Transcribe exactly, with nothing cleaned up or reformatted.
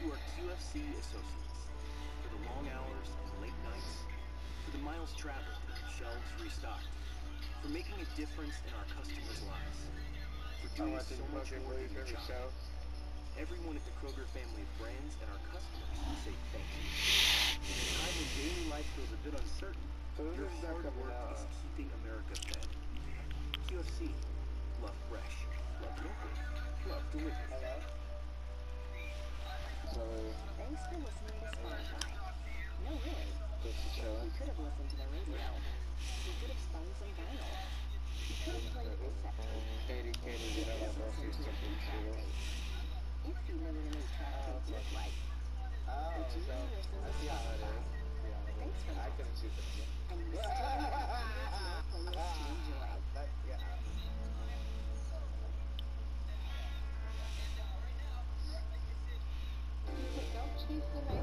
to our Q F C associates, for the long hours and late nights, for the miles traveled and shelves restocked, for making a difference in our customers' lives, for doing so much more than your job. Everyone at the Kroger family of brands and our customers say thank you. In a time when daily life feels a bit uncertain, your hard work is keeping America fed. Q F C. Love fresh. Love local. Love delivery. Thanks for listening to Spotify. No, really. You could have listened to the radio. You could have spun some vinyl. You could have played a cassette tape. Katie, Katie, You you know could that have boss listened used to to an be eight-track chill. tape. If you knew what an eight-track tape looked like. But you didn't listen to Spotify. Thanks for I that. couldn't shoot them. And you still have hundreds more playlists to enjoy. But don't you feel like